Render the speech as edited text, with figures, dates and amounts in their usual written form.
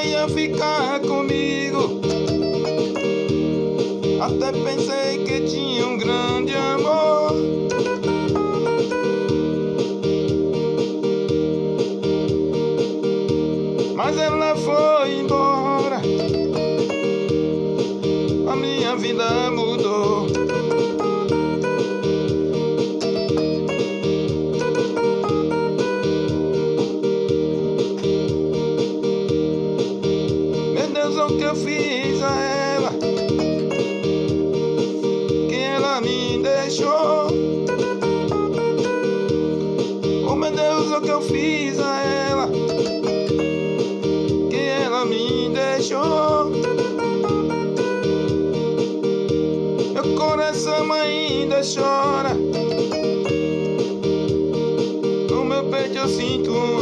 ia ficar comigo. Até pensei que tinha um grande amor. Mas ela foi embora, a minha vida mudou. Meu Deus, o que eu fiz a ela, que ela me deixou. Oh meu Deus, o que eu fiz a ela, que ela me deixou. Meu coração ainda chora, no meu peito eu sinto